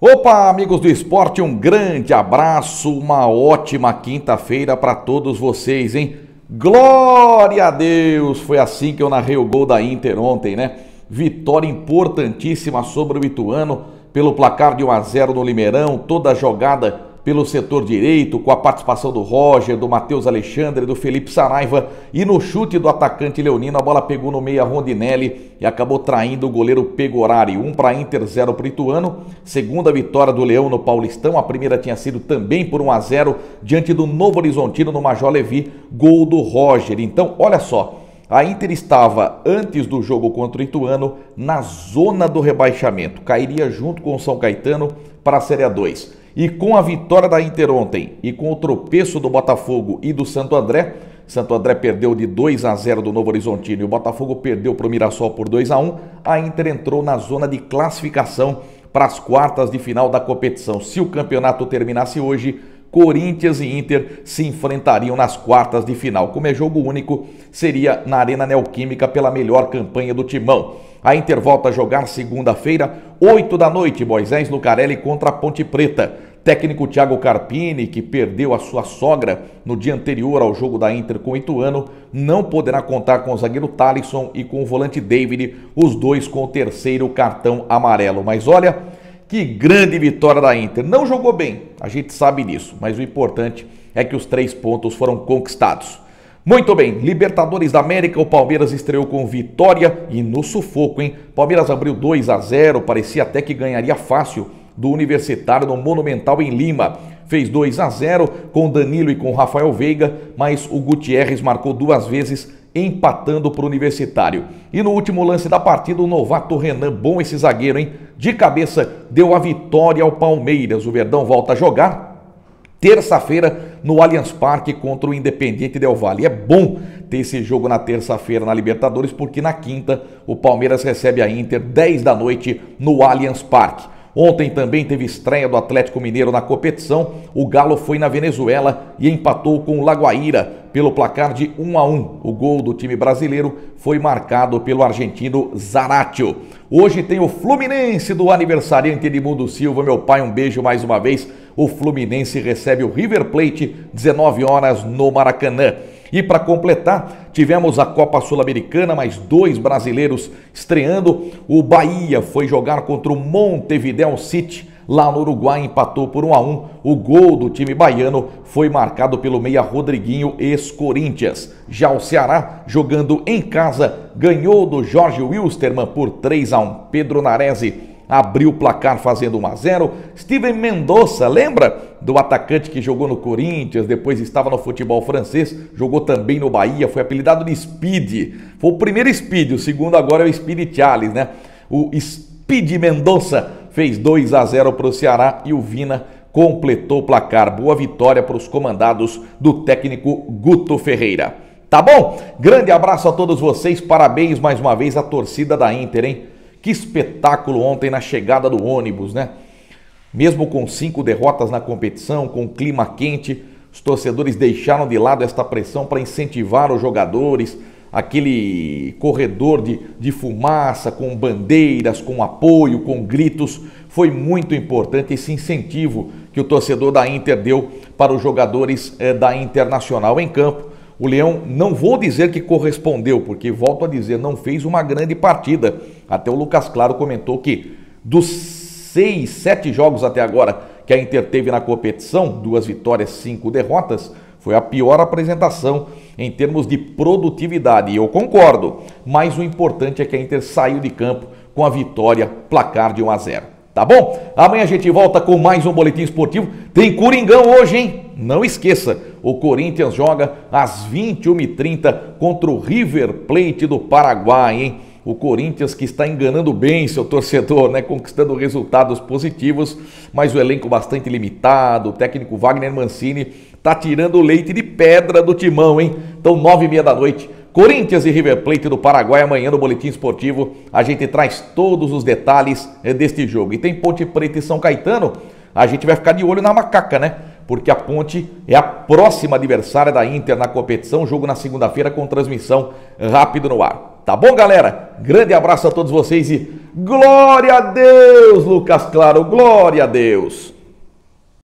Opa, amigos do esporte, um grande abraço, uma ótima quinta-feira para todos vocês, hein? Glória a Deus! Foi assim que eu narrei o gol da Inter ontem, né? Vitória importantíssima sobre o Ituano, pelo placar de 1-0 no Limeirão, toda a jogada pelo setor direito, com a participação do Roger, do Matheus Alexandre, do Felipe Saraiva, e no chute do atacante leonino, a bola pegou no meia Rondinelli e acabou traindo o goleiro Pegorari. 1 para Inter, 0 para o Ituano. Segunda vitória do Leão no Paulistão, a primeira tinha sido também por 1-0 diante do Novo Horizontino no Major Levi, gol do Roger. Então, olha só, a Inter estava, antes do jogo contra o Ituano, na zona do rebaixamento, cairia junto com o São Caetano para a Série A2. E com a vitória da Inter ontem e com o tropeço do Botafogo e do Santo André perdeu de 2-0 do Novo Horizontino e o Botafogo perdeu para o Mirassol por 2-1, a Inter entrou na zona de classificação para as quartas de final da competição. Se o campeonato terminasse hoje, Corinthians e Inter se enfrentariam nas quartas de final. Como é jogo único, seria na Arena Neoquímica pela melhor campanha do Timão. A Inter volta a jogar segunda-feira, 8 da noite, Moisés Lucarelli contra a Ponte Preta. Técnico Thiago Carpini, que perdeu a sua sogra no dia anterior ao jogo da Inter com o Ituano, não poderá contar com o zagueiro Thalisson e com o volante David, os dois com o terceiro cartão amarelo. Mas olha, que grande vitória da Inter. Não jogou bem, a gente sabe disso, mas o importante é que os 3 pontos foram conquistados. Muito bem, Libertadores da América, o Palmeiras estreou com vitória e no sufoco, hein? Palmeiras abriu 2-0, parecia até que ganharia fácil do Universitário no Monumental em Lima. Fez 2-0 com Danilo e com Rafael Veiga, mas o Gutierrez marcou 2 vezes, empatando para o Universitário. E no último lance da partida, o novato Renan, bom esse zagueiro, hein? De cabeça, deu a vitória ao Palmeiras. O Verdão volta a jogar terça-feira no Allianz Parque contra o Independiente Del Valle. É bom ter esse jogo na terça-feira na Libertadores, porque na quinta o Palmeiras recebe a Inter 10 da noite no Allianz Parque. Ontem também teve estreia do Atlético Mineiro na competição. O Galo foi na Venezuela e empatou com o Lagoaíra pelo placar de 1-1. O gol do time brasileiro foi marcado pelo argentino Zaratio. Hoje tem o Fluminense do aniversariante Edmundo Silva. Meu pai, um beijo mais uma vez. O Fluminense recebe o River Plate, 19 horas no Maracanã. E para completar, tivemos a Copa Sul-Americana, mais 2 brasileiros estreando. O Bahia foi jogar contra o Montevideo City, lá no Uruguai, empatou por 1-1. O gol do time baiano foi marcado pelo meia Rodriguinho, ex-Corinthians. Já o Ceará, jogando em casa, ganhou do Jorge Wilstermann por 3-1. Pedro Naresi abriu o placar fazendo 1-0. Steven Mendonça, lembra do atacante que jogou no Corinthians, depois estava no futebol francês, jogou também no Bahia, foi apelidado de Speed. Foi o primeiro Speed, o segundo agora é o Speed Charles, né? O Speed Mendonça fez 2-0 para o Ceará e o Vina completou o placar. Boa vitória para os comandados do técnico Guto Ferreira. Tá bom? Grande abraço a todos vocês, parabéns mais uma vez à torcida da Inter, hein? Que espetáculo ontem na chegada do ônibus, né? Mesmo com 5 derrotas na competição, com clima quente, os torcedores deixaram de lado esta pressão para incentivar os jogadores, aquele corredor de fumaça, com bandeiras, com apoio, com gritos. Foi muito importante esse incentivo que o torcedor da Inter deu para os jogadores da Internacional em campo. O Leão, não vou dizer que correspondeu, porque, volto a dizer, não fez uma grande partida. Até o Lucas Claro comentou que dos 6, 7 jogos até agora que a Inter teve na competição, 2 vitórias, 5 derrotas, foi a pior apresentação em termos de produtividade. E eu concordo, mas o importante é que a Inter saiu de campo com a vitória, placar de 1-0. Tá bom? Amanhã a gente volta com mais um Boletim Esportivo. Tem Coringão hoje, hein? Não esqueça, o Corinthians joga às 21h30 contra o River Plate do Paraguai, hein? O Corinthians que está enganando bem seu torcedor, né? Conquistando resultados positivos, mas o elenco bastante limitado. O técnico Wagner Mancini tá tirando o leite de pedra do timão, hein? Então, 9h30 da noite, Corinthians e River Plate do Paraguai. Amanhã no Boletim Esportivo a gente traz todos os detalhes deste jogo. E tem Ponte Preta e São Caetano, a gente vai ficar de olho na macaca, né? Porque a Ponte é a próxima adversária da Inter na competição. Jogo na segunda-feira com transmissão rápido no ar. Tá bom, galera? Grande abraço a todos vocês e glória a Deus, Lucas Claro, glória a Deus.